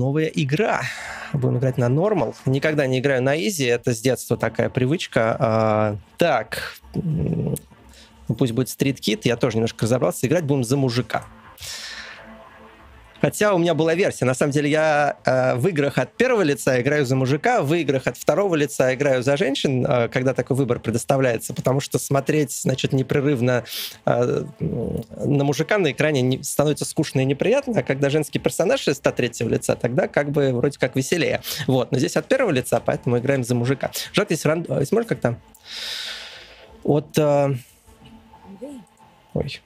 новая игра. Будем играть на Normal. Никогда не играю на Easy, это с детства такая привычка. Так, пусть будет Street Kid, я тоже немножко разобрался. Играть будем за мужика. Хотя у меня была версия. На самом деле я в играх от первого лица играю за мужика, в играх от второго лица играю за женщин, когда такой выбор предоставляется, потому что смотреть, значит, непрерывно на мужика на экране становится скучно и неприятно, а когда женский персонаж из 103-го лица, тогда как бы вроде как веселее. Вот. Но здесь от первого лица, поэтому играем за мужика. Жалко, если можно как-то от... Ой.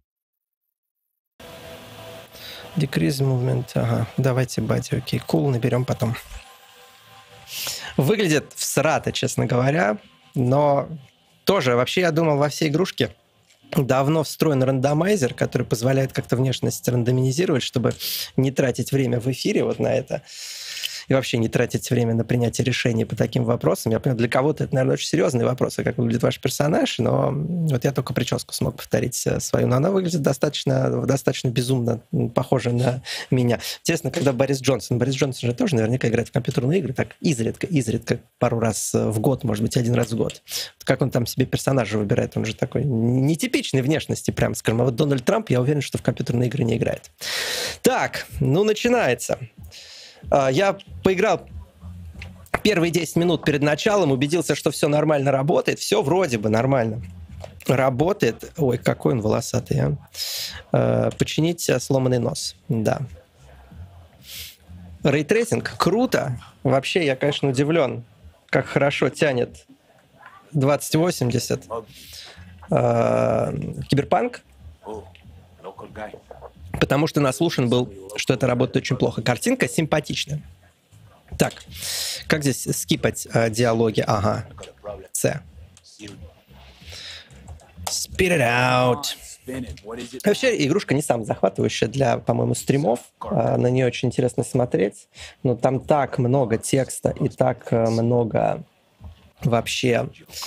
Decrease movement. Ага, давайте бади, окей, cool, наберем потом. Выглядит всрато, честно говоря, но тоже, вообще, я думал, во все игрушки давно встроен рандомайзер, который позволяет как-то внешность рандомизировать, чтобы не тратить время в эфире вот на это. И вообще не тратить время на принятие решений по таким вопросам. Я понимаю, для кого-то это, наверное, очень серьезные вопросы, как выглядит ваш персонаж, но вот я только прическу смог повторить свою, но она выглядит достаточно безумно похожа на меня. Интересно, когда Борис Джонсон же тоже наверняка играет в компьютерные игры, так изредка, пару раз в год, может быть, один раз в год. Как он там себе персонажа выбирает, он же такой нетипичной внешности, прям скажем. А вот Дональд Трамп, я уверен, что в компьютерные игры не играет. Так, ну начинается. Я поиграл первые 10 минут перед началом, убедился, что все нормально работает. Все вроде бы нормально работает. Ой, какой он волосатый, а. Починить сломанный нос. Да. Рейтрейсинг. Круто. Вообще, я, конечно, удивлен, как хорошо тянет 2080. Киберпанк. Потому что наслушан был, что это работает очень плохо. Картинка симпатичная. Так, как здесь скипать диалоги? Ага. С. Spit it out. Вообще, игрушка не самая захватывающая для, по-моему, стримов. На нее очень интересно смотреть. Но там так много текста и так много вообще...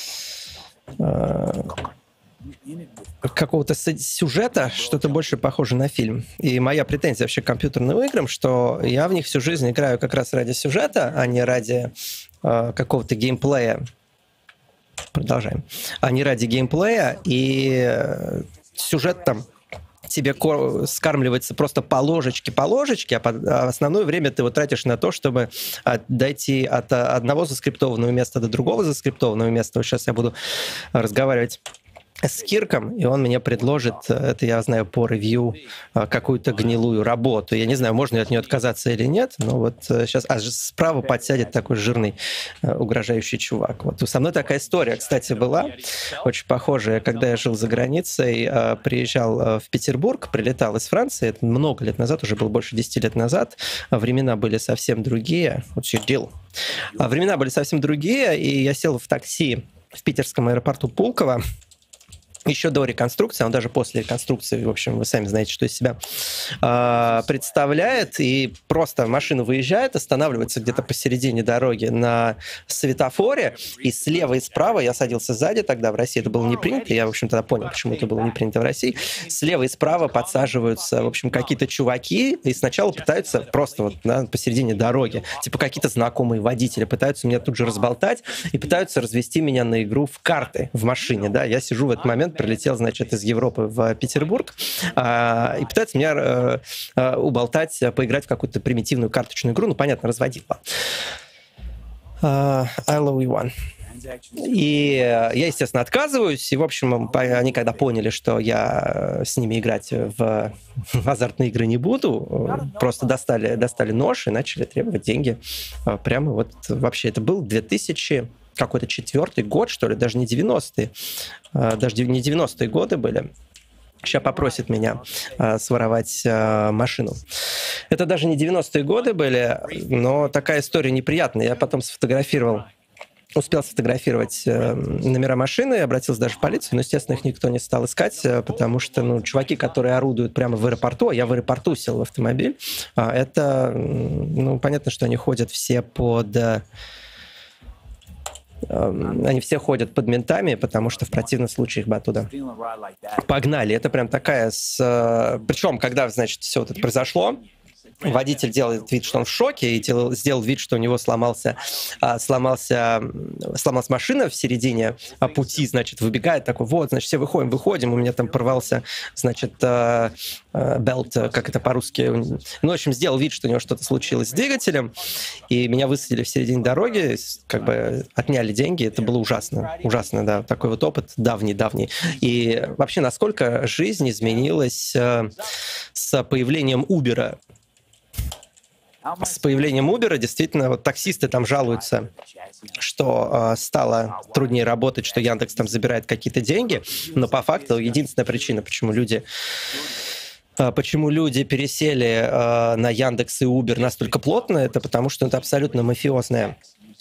какого-то сюжета, что-то больше похоже на фильм. И моя претензия вообще к компьютерным играм, что я в них всю жизнь играю как раз ради сюжета, а не ради какого-то геймплея. Продолжаем. А не ради геймплея, и сюжет там тебе скармливается просто по ложечке, а основное время ты его тратишь на то, чтобы дойти от одного заскриптованного места до другого заскриптованного места. Вот сейчас я буду разговаривать с Кирком, и он мне предложит, это я знаю по ревью, какую-то гнилую работу. Я не знаю, можно ли от нее отказаться или нет, но вот сейчас... справа подсядет такой жирный, угрожающий чувак. Вот со мной такая история, кстати, была, очень похожая. Когда я жил за границей, приезжал в Петербург, прилетал из Франции, это много лет назад, уже было больше 10 лет назад, времена были совсем другие. Вот все делал. Времена были совсем другие, и я сел в такси в питерском аэропорту Пулково, еще до реконструкции, он даже после реконструкции, в общем, вы сами знаете, что из себя представляет, и просто машина выезжает, останавливается где-то посередине дороги на светофоре, и слева и справа, я садился сзади тогда, в России это было не принято, я, в общем, тогда понял, почему это было не принято в России, слева и справа подсаживаются, в общем, какие-то чуваки, и сначала пытаются просто вот посередине дороги, типа какие-то знакомые водители, пытаются меня тут же разболтать, и пытаются развести меня на игру в карты в машине, да, я сижу в этот момент, прилетел, значит, из Европы в Петербург, и пытается меня уболтать, поиграть в какую-то примитивную карточную игру, ну, понятно, разводила. I love you one. И я, естественно, отказываюсь, и, в общем, они когда поняли, что я с ними играть в азартные игры не буду, просто достали нож и начали требовать деньги. Прямо вот вообще это был 2000... какой-то 4-й год, что ли, даже не 90-е. Даже не 90-е годы были. Сейчас попросит меня своровать машину. Это даже не 90-е годы были, но такая история неприятная. Я потом успел сфотографировать номера машины, обратился даже в полицию, но, естественно, их никто не стал искать, потому что, ну, чуваки, которые орудуют прямо в аэропорту, а я в аэропорту сел в автомобиль, это, ну, понятно, что они ходят все они все ходят под ментами, потому что в противном случае их бы оттуда погнали. Это прям такая... Причем, когда, значит, все вот это произошло, водитель делает вид, что он в шоке, и сделал вид, что у него сломалась машина в середине пути, значит, выбегает такой, вот, значит, все выходим, у меня там порвался, значит, белт, как это по-русски, ну, в общем, сделал вид, что у него что-то случилось с двигателем, и меня высадили в середине дороги, как бы отняли деньги, это было ужасно, да, такой вот опыт давний. И вообще, насколько жизнь изменилась с появлением Uber. С появлением Uber действительно вот таксисты там жалуются, что стало труднее работать, что Яндекс там забирает какие-то деньги, но по факту единственная причина, почему люди пересели на Яндекс и Uber настолько плотно, это потому что это абсолютно мафиозная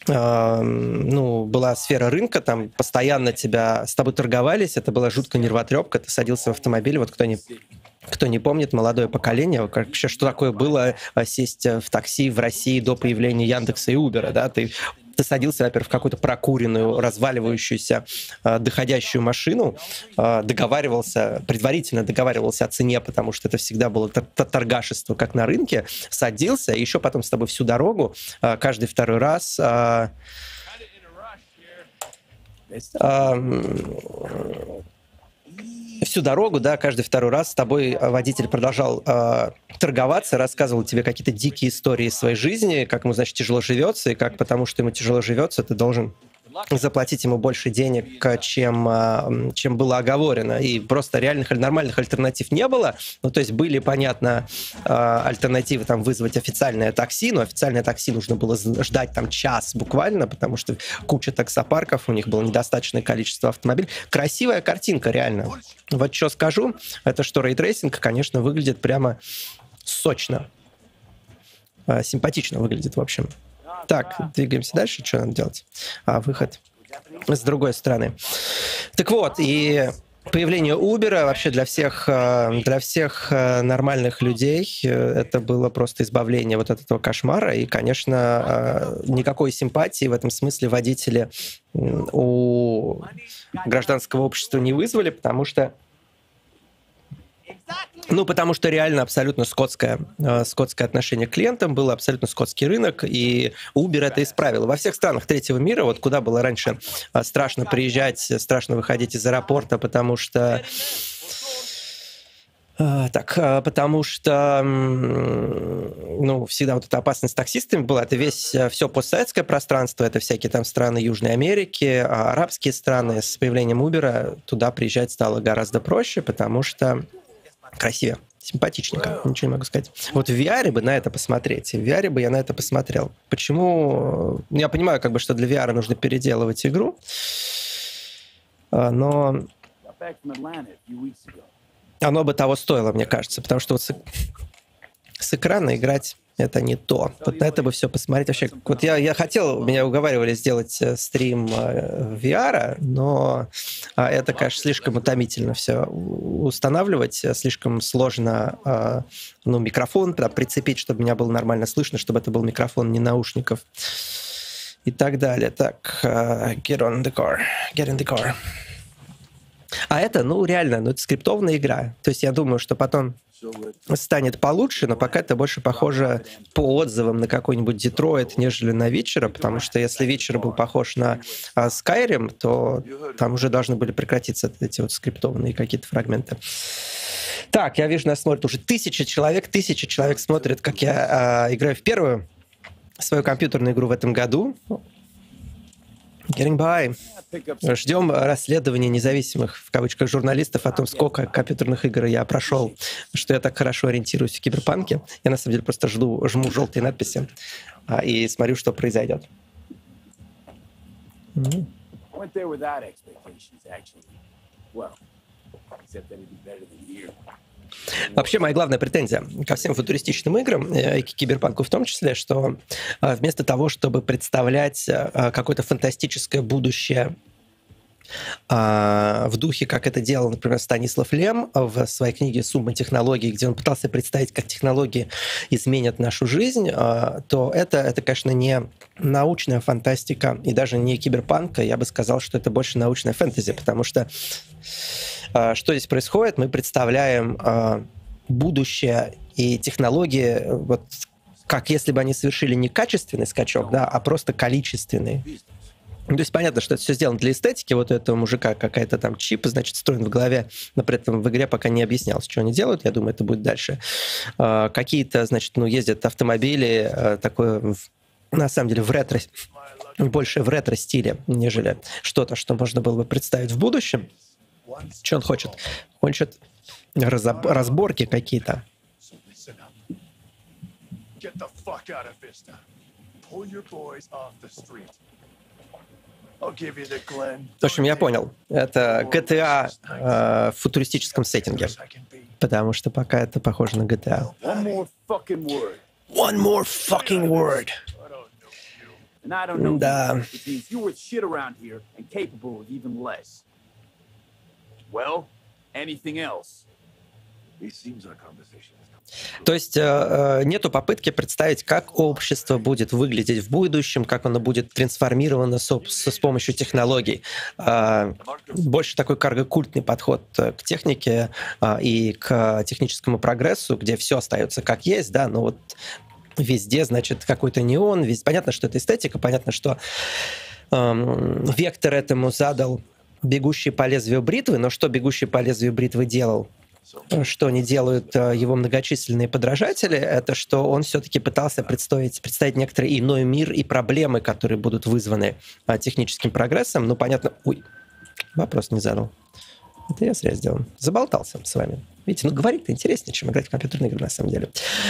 была сфера рынка, там постоянно с тобой торговались, это была жуткая нервотрепка, ты садился в автомобиль, вот кто не помнит, молодое поколение, вообще, что такое было сесть в такси в России до появления Яндекса и Uber, да, ты садился, во-первых, в какую-то прокуренную, разваливающуюся, доходящую машину, предварительно договаривался о цене, потому что это всегда было торгашество, как на рынке, садился, и еще потом с тобой всю дорогу, каждый второй раз... Всю дорогу, да, каждый второй раз с тобой водитель продолжал торговаться, рассказывал тебе какие-то дикие истории из своей жизни, как ему, значит, тяжело живется, и как потому что ему тяжело живется, ты должен заплатить ему больше денег, чем было оговорено. И просто нормальных альтернатив не было. Ну, то есть были, понятно, альтернативы там вызвать официальное такси, но официальное такси нужно было ждать там час буквально, потому что куча таксопарков, у них было недостаточное количество автомобилей. Красивая картинка, реально. Вот что скажу, это что рейтрейсинг, конечно, выглядит прямо сочно. Симпатично выглядит, в общем. Так, двигаемся дальше. Что надо делать? Выход с другой стороны. Так вот, и появление Uber вообще для всех нормальных людей это было просто избавление вот от этого кошмара. И, конечно, никакой симпатии в этом смысле водители у гражданского общества не вызвали, потому что реально абсолютно скотское отношение к клиентам, был абсолютно скотский рынок, и Uber это исправил. Во всех странах третьего мира, вот куда было раньше страшно приезжать, страшно выходить из аэропорта, потому что всегда вот эта опасность с таксистами была. Это все постсоветское пространство, это всякие там страны Южной Америки, арабские страны. С появлением Uber туда приезжать стало гораздо проще, потому что красивее, симпатичненько, ничего не могу сказать. Вот в VR бы на это посмотреть, в VR бы я на это посмотрел. Почему? Я понимаю, что для VR нужно переделывать игру, но оно бы того стоило, мне кажется, потому что вот с экрана играть это не то. Вот на это бы все посмотреть. Вообще, вот я хотел, меня уговаривали сделать стрим VR, но это, конечно, слишком утомительно все устанавливать, слишком сложно микрофон прицепить, чтобы меня было нормально слышно, чтобы это был микрофон не наушников и так далее. Так, get in the car. А это, реально, это скриптованная игра. То есть я думаю, что потом станет получше, но пока это больше похоже по отзывам на какой-нибудь Детройт, нежели на Witcher, потому что если Witcher был похож на Skyrim, то там уже должны были прекратиться эти вот скриптованные какие-то фрагменты. Так, я вижу, нас смотрит уже 1000 человек смотрят, как я играю в первую свою компьютерную игру в этом году. Getting by. Ждем расследования независимых, в кавычках, журналистов о том, сколько компьютерных игр я прошел, что я так хорошо ориентируюсь в киберпанке. Я, на самом деле, просто жму желтые надписи и смотрю, что произойдет. Вообще, моя главная претензия ко всем футуристичным играм, и к киберпанку в том числе, что вместо того, чтобы представлять какое-то фантастическое будущее в духе, как это делал, например, Станислав Лем в своей книге «Сумма технологий», где он пытался представить, как технологии изменят нашу жизнь, то это, конечно, не научная фантастика и даже не киберпанк. Я бы сказал, что это больше научная фэнтези, потому что что здесь происходит? Мы представляем будущее и технологии, вот как если бы они совершили не качественный скачок, да, а просто количественный. То есть понятно, что это все сделано для эстетики, вот у этого мужика какая-то там чип, значит, встроен в голове, но при этом в игре пока не объяснялось, что они делают, я думаю, это будет дальше. Какие-то, значит, ездят автомобили, такое, на самом деле, в ретро, больше в ретро-стиле, нежели что-то, что можно было бы представить в будущем. Что он хочет? Хочет разборки какие-то. В общем, я понял. Это GTA в футуристическом сеттинге. Потому что пока это похоже на GTA. One more fucking word. Да. То есть нету попытки представить, как общество будет выглядеть в будущем, как оно будет трансформировано с помощью технологий. Больше такой карго-культный подход к технике и к техническому прогрессу, где все остается как есть, да, но вот везде, значит, какой-то неон. Везде. Понятно, что это эстетика, понятно, что вектор этому задал «Бегущий по лезвию бритвы», но что «Бегущий по лезвию бритвы» делал? Что не делают его многочисленные подражатели, это что он все-таки пытался представить некоторый иной мир и проблемы, которые будут вызваны техническим прогрессом. Ну, понятно... Ой, вопрос не задал. Это я зря сделал. Заболтался с вами. Видите, говорить-то интереснее, чем играть в компьютерные игры, на самом деле.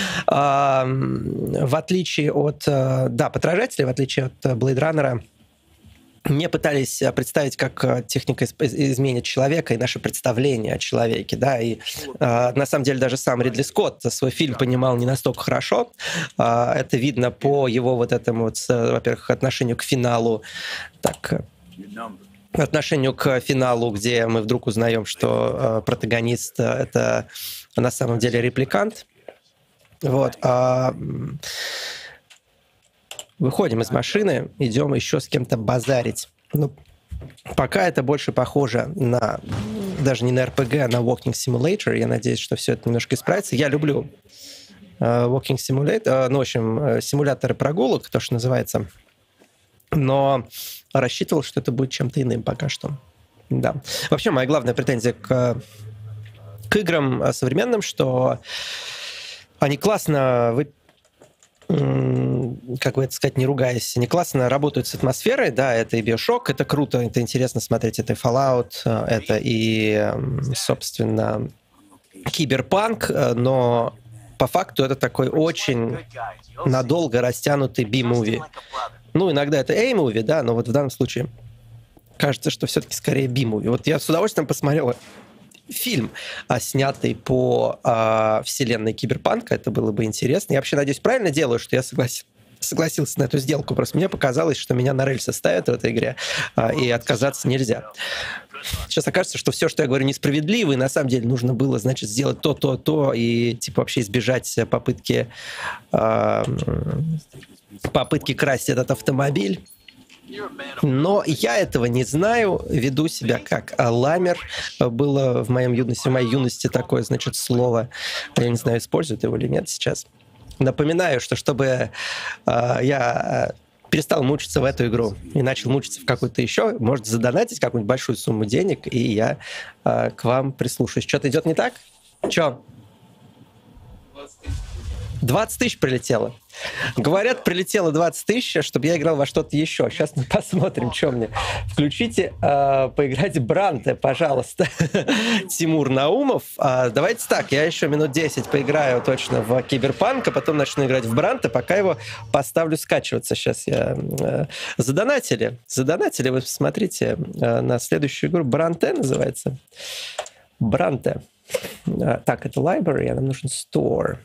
В отличие от... Да, подражателей, в отличие от Blade Runner, мне пытались представить, как техника изменит человека и наше представление о человеке, да, и на самом деле даже сам Ридли Скотт свой фильм понимал не настолько хорошо. Это видно по его вот этому, во-первых, отношению к финалу, где мы вдруг узнаем, что протагонист — это на самом деле репликант. Вот. Выходим из машины, идем еще с кем-то базарить. Ну, пока это больше похоже на, даже не на RPG, а на Walking Simulator. Я надеюсь, что все это немножко исправится. Я люблю Walking Simulator, в общем, симуляторы прогулок, то, что называется. Но рассчитывал, что это будет чем-то иным пока что. Да. Вообще, моя главная претензия к играм современным, что они классно как бы это сказать, не ругаясь, они классно работают с атмосферой, да, это и Bioshock, это круто, это интересно смотреть, это и Fallout, это и, собственно, Киберпанк, но по факту это такой очень надолго растянутый B-movie. Ну, иногда это A-movie, да, но вот в данном случае кажется, что все-таки скорее B-movie. Вот я с удовольствием посмотрел фильм, снятый по вселенной Киберпанка. Это было бы интересно. Я вообще надеюсь, правильно делаю, что я согласился на эту сделку. Просто мне показалось, что меня на рельсы ставят в этой игре, и отказаться нельзя. Сейчас окажется, что все, что я говорю, несправедливо, и на самом деле нужно было, значит, сделать то, и типа вообще избежать попытки красть этот автомобиль. Но я этого не знаю, веду себя как ламер. Было в моей юности такое, значит, слово. Я не знаю, используют его или нет сейчас. Напоминаю, что чтобы я перестал мучиться в эту игру и начал мучиться в какую-то еще, можете задонатить какую-нибудь большую сумму денег, и я к вам прислушаюсь. Что-то идет не так? Че? 20 тысяч прилетело. Говорят, прилетело 20 тысяч, чтобы я играл во что-то еще. Сейчас мы посмотрим, что мне. Включите поиграть в Бранте, пожалуйста. Тимур Наумов. Давайте так, я еще минут 10 поиграю точно в Киберпанк, а потом начну играть в Бранте, пока его поставлю скачиваться. Сейчас я... Задонатили, вы посмотрите на следующую игру. Бранте называется. Бранте. Так, это library, а нам нужен store.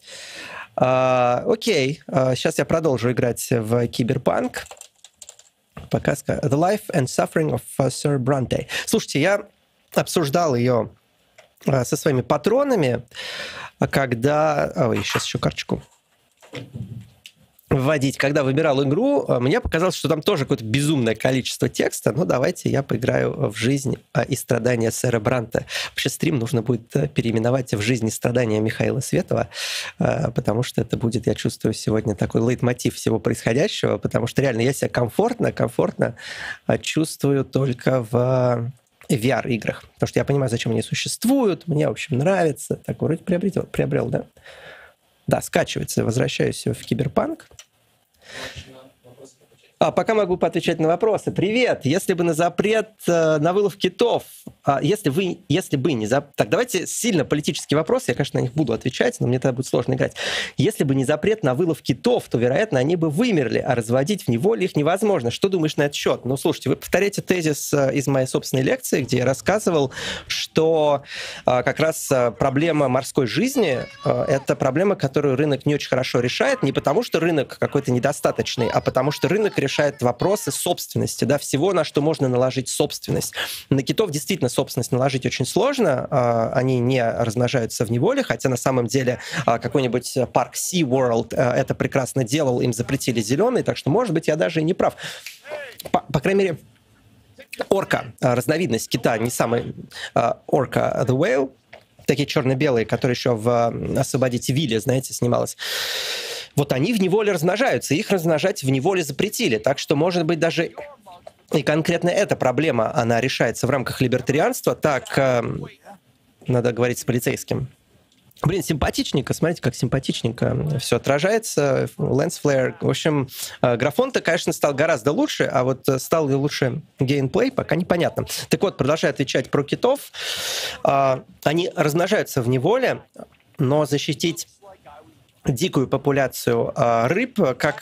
Окей, сейчас я продолжу играть в Киберпанк. Пока The Life and Suffering of Sir Bronte. Слушайте, я обсуждал ее со своими патронами, когда... Ой, сейчас еще карточку. вводить. Когда выбирал игру, мне показалось, что там тоже какое-то безумное количество текста. Ну, давайте я поиграю в «Жизнь и страдания сэра Бранта». Вообще стрим нужно будет переименовать в «Жизнь и страдания Михаила Светова», потому что это будет, я чувствую, сегодня такой лейтмотив всего происходящего, потому что реально я себя комфортно чувствую только в VR-играх. Потому что я понимаю, зачем они существуют, мне, в общем, нравится. Так, вроде приобрел, да? Да, скачивается. Возвращаюсь в Киберпанк. Пока могу поотвечать на вопросы. Привет! Если бы на запрет на вылов китов, если бы не запрет... Так, давайте сильно политические вопросы, я, конечно, на них буду отвечать, но мне тогда будет сложно играть. Если бы не запрет на вылов китов, то, вероятно, они бы вымерли, а разводить в неволе их невозможно. Что думаешь на этот счет? Ну, слушайте, вы повторяете тезис из моей собственной лекции, где я рассказывал, что как раз проблема морской жизни — это проблема, которую рынок не очень хорошо решает, не потому что рынок какой-то недостаточный, а потому что рынок решает вопросы собственности, да, всего, на что можно наложить собственность. На китов действительно собственность наложить очень сложно, они не размножаются в неволе, хотя на самом деле какой-нибудь парк SeaWorld это прекрасно делал, им запретили зеленый, так что, может быть, я даже и не прав. По крайней мере, орка, разновидность кита, не самый орка the whale, такие черно-белые, которые еще в «Освободите Вилли», знаете, снималась. Вот они в неволе размножаются, их размножать в неволе запретили. Так что, может быть, даже и конкретно эта проблема, она решается в рамках либертарианства. Так, надо говорить с полицейским. Блин, симпатичненько, смотрите, как симпатичненько все отражается. Lensflare. В общем, графон-то, конечно, стал гораздо лучше, а вот стал ли лучше геймплей, пока непонятно. Так вот, продолжая отвечать про китов. Они размножаются в неволе, но защитить дикую популяцию рыб, как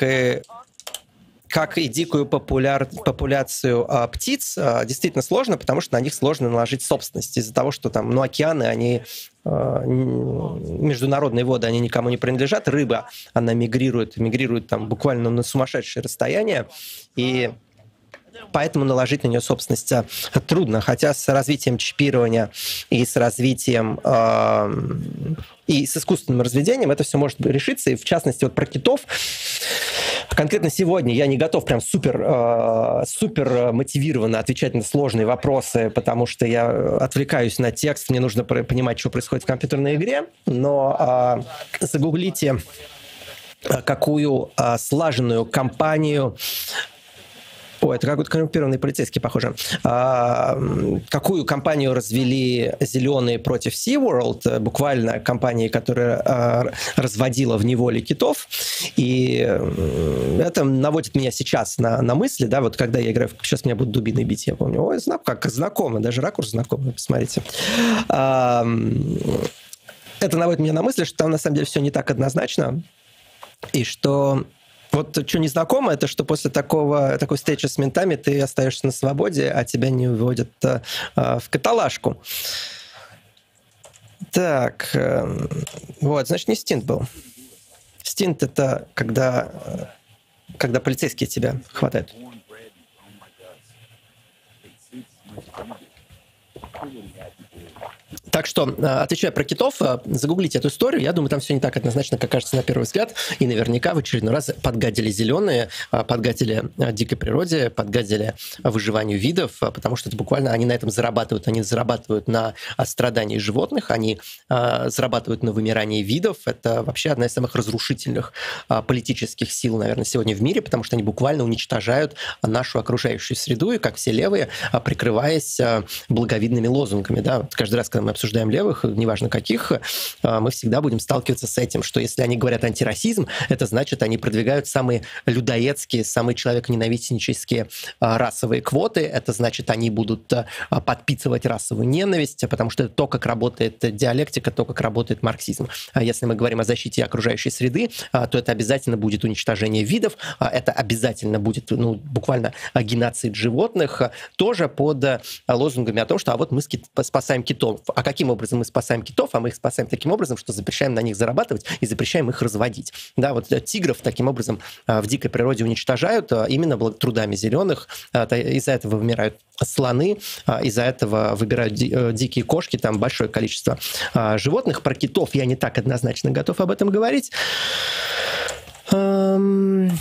и дикую популяцию птиц, действительно сложно, потому что на них сложно наложить собственность. Из-за того, что там, океаны, они международные воды, они никому не принадлежат. Рыба, она мигрирует там буквально на сумасшедшие расстояния, и поэтому наложить на нее собственность трудно. Хотя с развитием чипирования и с развитием и с искусственным разведением это все может решиться. И в частности, вот про китов, конкретно сегодня я не готов прям супер мотивированно отвечать на сложные вопросы, потому что я отвлекаюсь на текст, мне нужно понимать, что происходит в компьютерной игре. Но загуглите, какую слаженную компанию... это какой-то коррумпированный полицейский, похоже. Какую компанию развели зеленые против SeaWorld? Буквально компании, которая разводила в неволе китов. И это наводит меня сейчас на мысли, да, вот когда я играю, сейчас меня будут дубиной бить, я помню. Ой, как знакомо, даже ракурс знакомый, посмотрите. Это наводит меня на мысли, что там на самом деле все не так однозначно, и что... Вот что незнакомо, это что после такой встречи с ментами ты остаешься на свободе, а тебя не выводят в каталажку. Так, вот, значит, не стинт был. Стинт — это когда полицейские тебя хватают. Так что, отвечая про китов, загуглите эту историю. Я думаю, там все не так однозначно, как кажется на первый взгляд. И наверняка в очередной раз подгадили зеленые, подгадили дикой природе, подгадили выживанию видов, потому что это буквально они на этом зарабатывают. Они зарабатывают на страдании животных, они зарабатывают на вымирании видов. Это вообще одна из самых разрушительных политических сил, наверное, сегодня в мире, потому что они буквально уничтожают нашу окружающую среду, и, как все левые, прикрываясь благовидными лозунгами. Да? Вот каждый раз, когда мы обсуждаем левых, неважно каких, мы всегда будем сталкиваться с этим, что если они говорят антирасизм, это значит, они продвигают самые людоедские, самые человеконенавистнические расовые квоты, это значит, они будут подпитывать расовую ненависть, потому что это то, как работает диалектика, то, как работает марксизм. Если мы говорим о защите окружающей среды, то это обязательно будет уничтожение видов, это обязательно будет буквально геноцид животных, тоже под лозунгами о том, что вот мы спасаем китов. А каким образом мы спасаем китов? А мы их спасаем таким образом, что запрещаем на них зарабатывать и запрещаем их разводить. Да, вот тигров таким образом в дикой природе уничтожают именно трудами зеленых. Из-за этого вымирают слоны, из-за этого выбирают дикие кошки, там большое количество животных. Про китов я не так однозначно готов об этом говорить. Эм,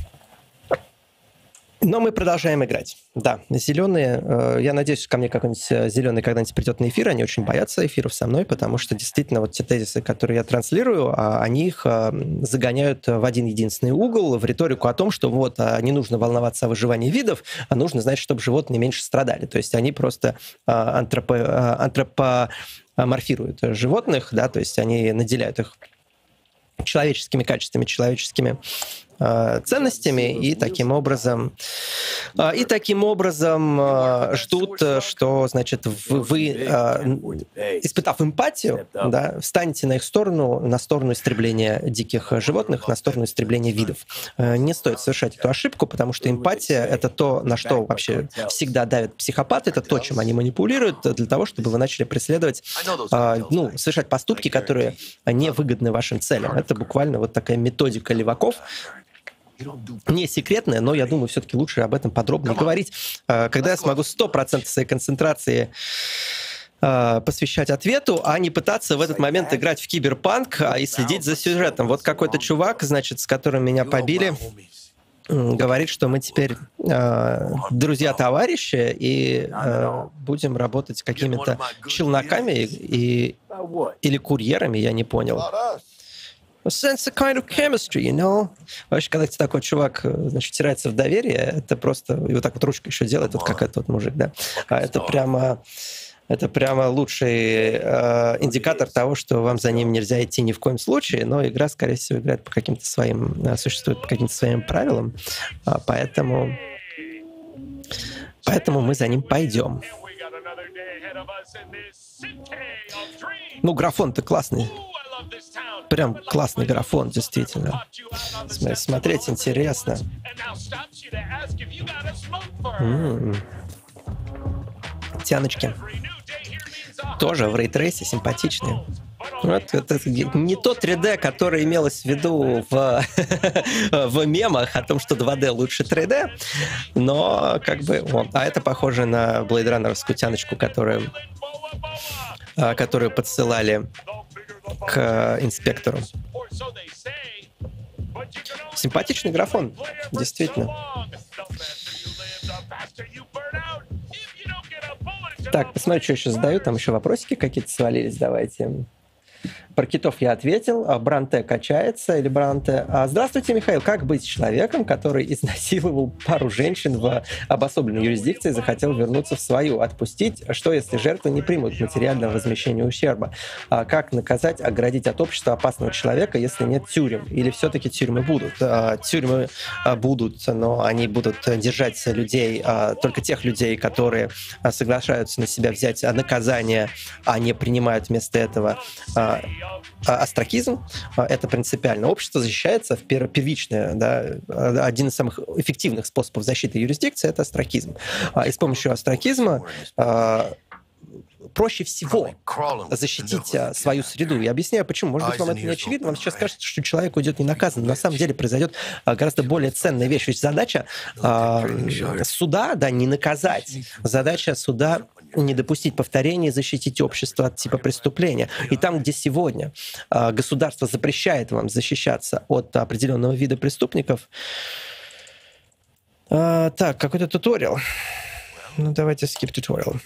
Но мы продолжаем играть. Да, зеленые, я надеюсь, ко мне какой-нибудь зеленый когда-нибудь придет на эфир, они очень боятся эфиров со мной, потому что действительно вот те тезисы, которые я транслирую, они их загоняют в один единственный угол, в риторику о том, что вот не нужно волноваться о выживании видов, а нужно, значит, чтобы животные меньше страдали. То есть они просто антропоморфируют животных, да, то есть они наделяют их человеческими качествами, человеческими ценностями, и таким образом ждут, что, значит, вы, испытав эмпатию, да, встанете на их сторону, на сторону истребления диких животных, на сторону истребления видов. Не стоит совершать эту ошибку, потому что эмпатия — это то, на что вообще всегда давят психопаты, это то, чем они манипулируют, для того, чтобы вы начали преследовать, совершать поступки, которые невыгодны вашим целям. Это буквально вот такая методика леваков, не секретная, но я думаю, все-таки лучше об этом подробно говорить, когда я смогу 100% своей концентрации посвящать ответу, а не пытаться в этот момент играть в киберпанк и следить за сюжетом. Вот какой-то чувак, значит, с которым меня побили, говорит, что мы теперь друзья-товарищи и будем работать какими-то челноками или курьерами, я не понял. Sense a kind of chemistry, you know? Вообще, когда такой чувак, значит, втирается в доверие, это просто... И вот так вот ручкой еще делает, вот как этот мужик, да? Это прямо лучший индикатор того, что вам за ним нельзя идти ни в коем случае, но игра, скорее всего, играет по каким-то своим... существует по каким-то своим правилам, поэтому мы за ним пойдем. Ну, графон-то классный. Прям классный графон, действительно. Смотреть интересно. Тяночки. Тоже в рейтрейсе симпатичные. Вот, это не то 3D, которое имелось в виду в мемах о том, что 2D лучше 3D, но как бы... А это похоже на Blade Runner-овскую тяночку, которую подсылали к инспектору. Симпатичный графон, действительно. Так, посмотрю, что еще задаю. Там еще вопросики какие-то свалились. Давайте. Про китов я ответил. Бранте качается или Бранте. Здравствуйте, Михаил. Как быть с человеком, который изнасиловал пару женщин в обособленной юрисдикции и захотел вернуться в свою? Отпустить? Что, если жертвы не примут материального возмещения ущерба? Как наказать, оградить от общества опасного человека, если нет тюрем? Или все-таки тюрьмы будут? Тюрьмы будут, но они будут держать людей, только тех людей, которые соглашаются на себя взять наказание, а не принимают вместо этого остракизм. Это принципиально. Общество защищается в первичное, да, один из самых эффективных способов защиты юрисдикции — это остракизм. И с помощью остракизма проще всего защитить свою среду. Я объясую, почему. Может быть, вам это не очевидно. Вам сейчас кажется, что человек уйдет ненаказанным. На самом деле произойдет гораздо более ценная вещь. Ведь задача суда, да, не наказать. Задача суда — не допустить повторения и защитить общество от типа преступления. И там, где сегодня государство запрещает вам защищаться от определенного вида преступников... Так, какой-то туториал. Ну, давайте skip tutorial.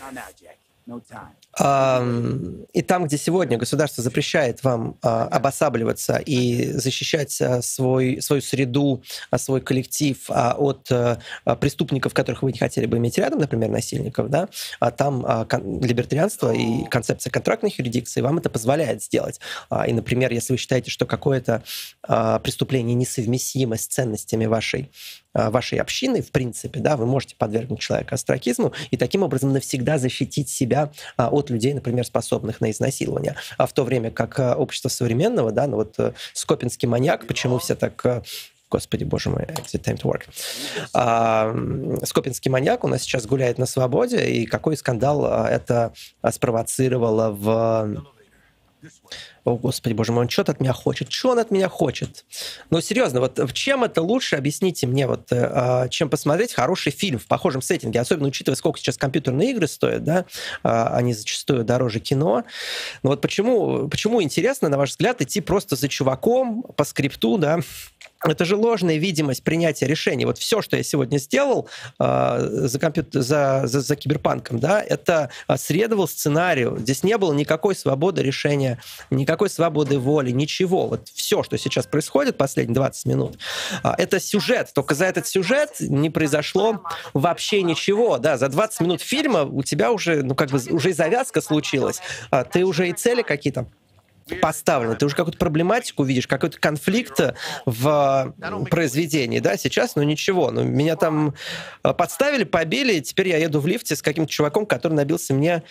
И там, где сегодня государство запрещает вам обосабливаться и защищать свою среду, свой коллектив от преступников, которых вы не хотели бы иметь рядом, например, насильников, да, там либертарианство и концепция контрактных юрисдикций вам это позволяет сделать. И, например, если вы считаете, что какое-то преступление несовместимо с ценностями вашей общины, в принципе, да, вы можете подвергнуть человека остракизму и таким образом навсегда защитить себя от людей, например, способных на изнасилование. А в то время как общество современного, да, ну вот скопинский маньяк, почему все так... Господи, боже мой, exit time to work. Скопинский маньяк у нас сейчас гуляет на свободе, и какой скандал это спровоцировало в... О, Господи, боже мой, он что-то от меня хочет. Что он от меня хочет? Ну, серьезно, вот в чем это лучше? Объясните мне, вот, чем посмотреть хороший фильм в похожем сеттинге, особенно учитывая, сколько сейчас компьютерные игры стоят, да, они зачастую дороже кино. Но вот почему интересно, на ваш взгляд, идти просто за чуваком по скрипту, да, Это же ложная видимость принятия решений. Вот все, что я сегодня сделал за киберпанком, да, это следовал сценарию. Здесь не было никакой свободы решения, никакой свободы воли, ничего. Вот все, что сейчас происходит последние 20 минут, это сюжет. Только за этот сюжет не произошло вообще ничего. Да, за 20 минут фильма у тебя уже, ну, как бы, уже и завязка случилась. Ты уже и цели какие-то поставлено. Ты уже какую-то проблематику видишь, какой-то конфликт в произведении, да, сейчас, ну ничего, ну меня там подставили, побили, и теперь я еду в лифте с каким-то чуваком, который набился мне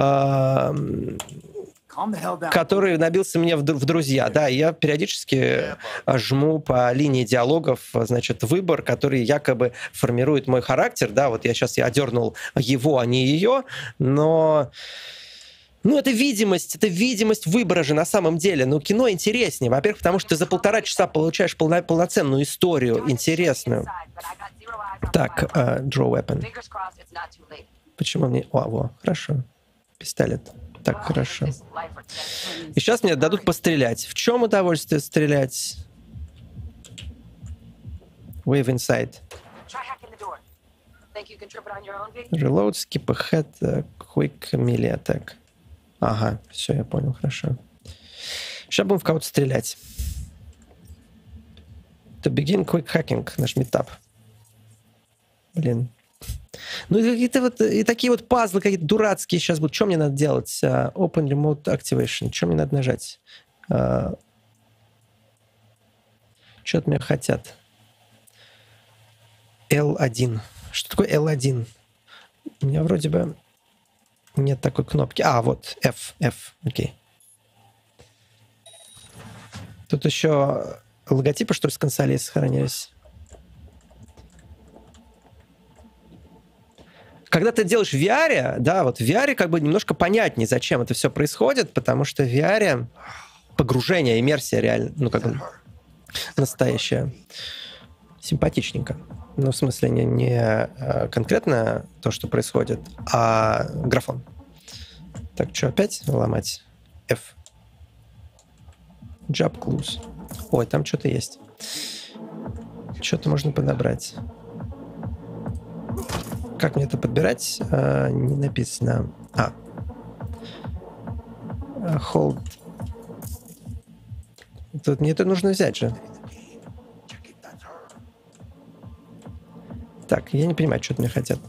в друзья, да, и я периодически жму по линии диалогов, значит, выбор, который якобы формирует мой характер, да, вот я одернул его, а не ее, но... Ну, это видимость выбора же на самом деле. Ну, кино интереснее. Во-первых, потому что ты за 1,5 часа получаешь полноценную историю, интересную. Так, draw weapon. Почему мне... Во, хорошо. Пистолет. Так, хорошо. И сейчас мне дадут пострелять. В чем удовольствие стрелять? Wave inside. Reload, skip ahead, quick melee attack. Ага, все, я понял, хорошо. Сейчас будем в кого-то стрелять. To begin quick hacking, нажми Tab. Блин. Ну, и какие-то вот, и такие вот пазлы какие-то дурацкие сейчас будут. Что мне надо делать? Open Remote Activation. Что мне надо нажать? Что от меня хотят? L1. Что такое L1? У меня вроде бы... Нет такой кнопки. Вот, F, окей. Тут еще логотипы, что ли, с консолей сохранились. Когда ты делаешь в VR, да, вот в VR как бы немножко понятнее, зачем это все происходит, потому что в VR погружение, иммерсия реально, ну, как бы настоящая. Симпатичненько. Ну, в смысле, не конкретно то, что происходит, а графон. Так, что, опять ломать? F. Job clues. Ой, там что-то есть. Что-то можно подобрать. Как мне это подбирать? Не написано. Hold. Тут мне это нужно взять же. Так, я не понимаю, что от меня хотят.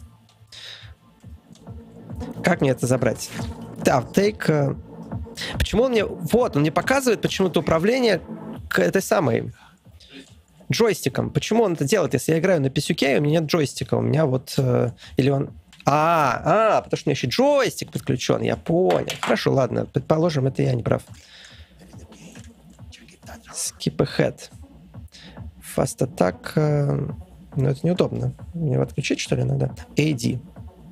Как мне это забрать? Да, take... Почему он мне... Вот, он мне показывает почему-то управление к этой самой джойстиком. Почему он это делает, если я играю на писюке, и у меня нет джойстика? У меня вот... Или он... потому что у меня еще джойстик подключен. Я понял. Хорошо, ладно. Предположим, это я не прав. Skip ahead. Fast attack... Но это неудобно. Мне его отключить, что ли, надо? AD.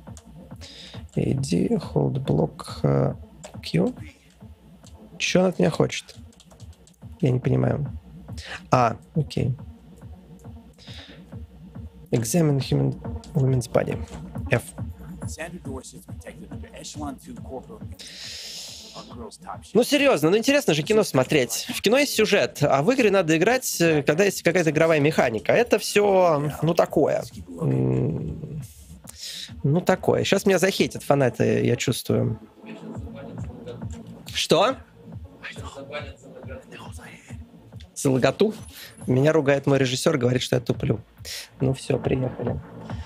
AD, hold block Q. Что он от меня хочет? Я не понимаю. Окей. Examine woman's body. F. Ну, серьезно, ну интересно же кино смотреть. В кино есть сюжет, а в игре надо играть, когда есть какая-то игровая механика. Это все, ну, такое. Ну, такое. Сейчас меня захейтят фанаты, я чувствую. Что? За логоту? Меня ругает мой режиссер, говорит, что я туплю. Ну, все, приехали.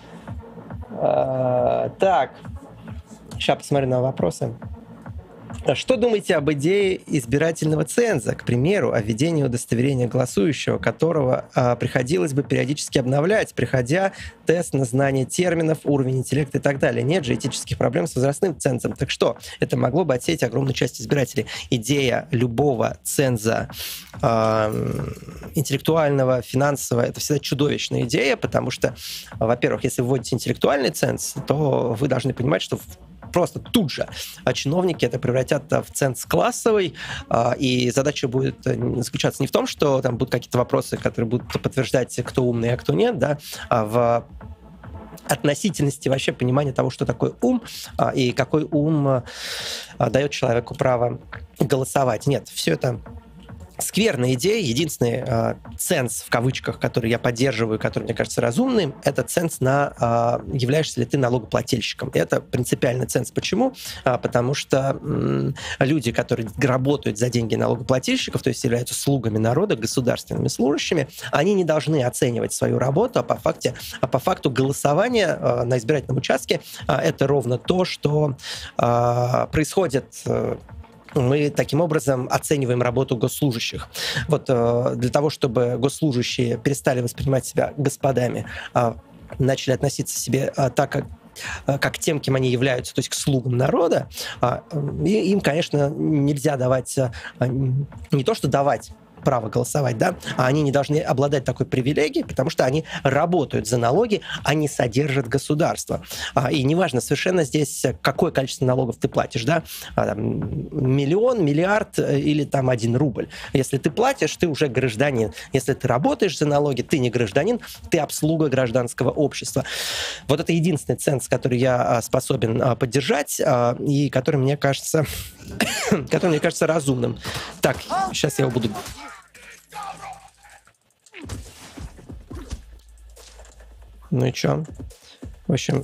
Так. Сейчас посмотрю на вопросы. Что думаете об идее избирательного ценза, к примеру, о введении удостоверения голосующего, которого приходилось бы периодически обновлять, проходя тест на знание терминов, уровень интеллекта и так далее? Нет же этических проблем с возрастным цензом. Так что, это могло бы отсеять огромную часть избирателей. Идея любого ценза интеллектуального, финансового, это всегда чудовищная идея, потому что, во-первых, если вы вводите интеллектуальный ценз, то вы должны понимать, что просто тут же чиновники это превратят в ценз классовый, и задача будет заключаться не в том, что там будут какие-то вопросы, которые будут подтверждать, кто умный, а кто нет, да, а в относительности вообще понимания того, что такое ум, и какой ум дает человеку право голосовать. Нет, все это скверная идея. Единственный ценз, в кавычках, который я поддерживаю, который мне кажется разумным, это ценз на являешься ли ты налогоплательщиком. Это принципиальный ценз. Почему? Потому что люди, которые работают за деньги налогоплательщиков, то есть являются слугами народа, государственными служащими, они не должны оценивать свою работу, а по факту голосования на избирательном участке это ровно то, что происходит. Мы таким образом оцениваем работу госслужащих. Вот для того, чтобы госслужащие перестали воспринимать себя господами, начали относиться к себе так, как тем, кем они являются, то есть к слугам народа, им, конечно, нельзя давать, не то что давать право голосовать, да, а они не должны обладать такой привилегией, потому что они работают за налоги, они содержат государство. И неважно совершенно здесь, какое количество налогов ты платишь, да, миллион, миллиард или там 1 рубль. Если ты платишь, ты уже гражданин. Если ты работаешь за налоги, ты не гражданин, ты обслуга гражданского общества. Вот это единственный ценз, который я способен поддержать и который мне кажется разумным. Так, сейчас я его буду... Ну и чё? В общем...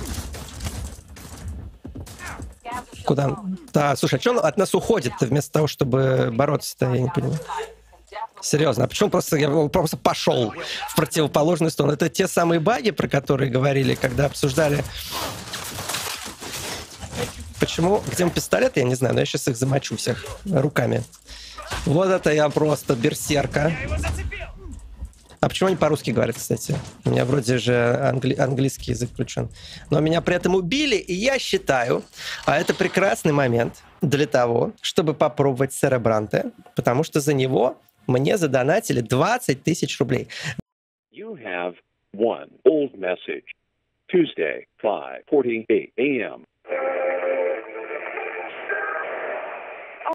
Куда? Да, слушай, а чё он от нас уходит-то вместо того, чтобы бороться-то? Я не понимаю. Серьезно, а почему я просто пошел в противоположную сторону? Это те самые баги, про которые говорили, когда обсуждали... Почему? Где пистолет, я не знаю, но я сейчас их замочу всех руками. Вот это я просто берсерка. А почему они по-русски говорят, кстати? У меня вроде же английский язык включен. Но меня при этом убили, и я считаю, это прекрасный момент для того, чтобы попробовать Cerebranте, потому что за него мне задонатили 20 000 рублей. You have one old message. Tuesday, 5:48 a.m.